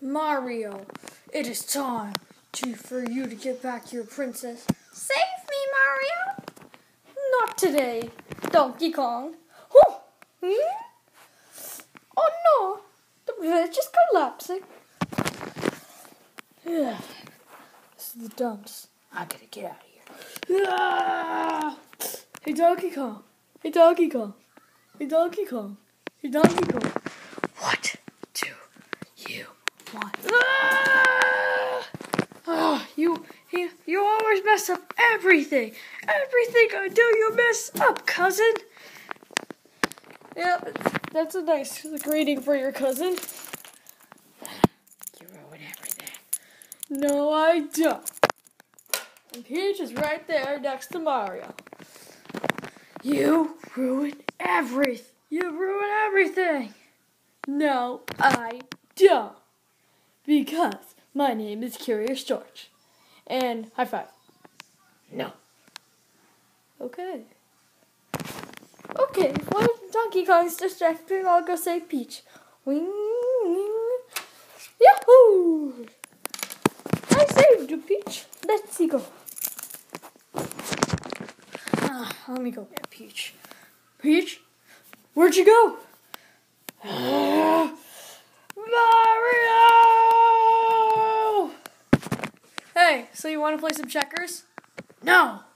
Mario, it is time for you to get back your princess. Save me, Mario! Not today, Donkey Kong. Oh, oh no, the bridge is collapsing. This is the dumps. I gotta get out of here. Hey, Donkey Kong. Hey, Donkey Kong. Hey, Donkey Kong. Hey, Donkey Kong. What do you want? You always mess up everything. Everything I do, you mess up, cousin. Yeah, that's a nice greeting for your cousin. You ruin everything. No, I don't. And Peach is right there next to Mario. You ruin everything. You ruin everything. No, I don't. Because my name is Curious George. And high five. No. Okay. Okay, while Donkey Kong's distracted, I'll go save Peach. Wing, wing. Yahoo! I saved you, Peach. Let's go. Let me go get Peach. Peach? Where'd you go? Mario! Hey, so you want to play some checkers? No!